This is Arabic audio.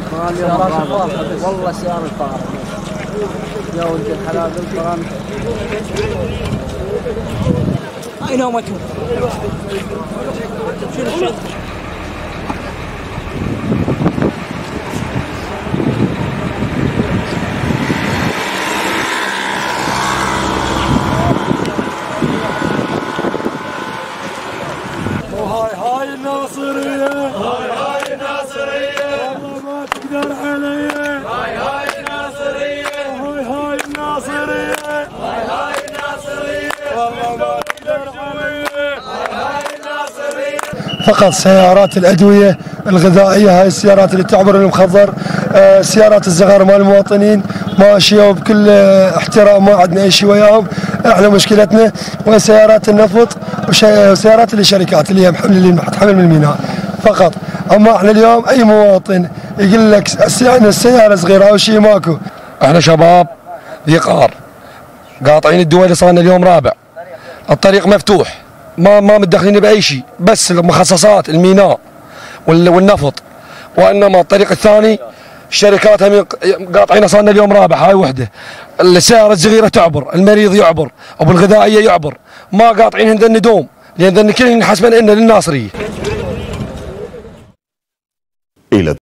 والله سيارة الفارغ يا ولد الحلال القرآن. أين هو مكتوب؟ هاي الناصرية، هاي الناصرية، والله ما تقدر علي. هاي الناصرية، هاي الناصرية، هاي الناصرية، والله ما تقدر علي. هاي الناصرية. فقط سيارات الأدوية الغذائية، هاي السيارات اللي تعبر المخضر، سيارات الصغار مال المواطنين ماشية وبكل احترام، ما عندنا أي شيء وياهم. احنا مشكلتنا وسيارات النفط وسيارات الشركات اللي هي تحمل من الميناء فقط. اما احنا اليوم اي مواطن يقول لك السياره صغيره او شيء ماكو. احنا شباب ذي قار قاطعين الدول، صار لنا اليوم رابع، الطريق مفتوح، ما متدخلين باي شيء، بس المخصصات الميناء والنفط. وانما الطريق الثاني الشركات هم قاطعين، صار لنا اليوم رابع. هاي وحده السياره الصغيره تعبر، المريض يعبر، ابو الغذائيه يعبر، ما قاطعين هندن ندوم، لان كلنا حسبنا ان للناصريه.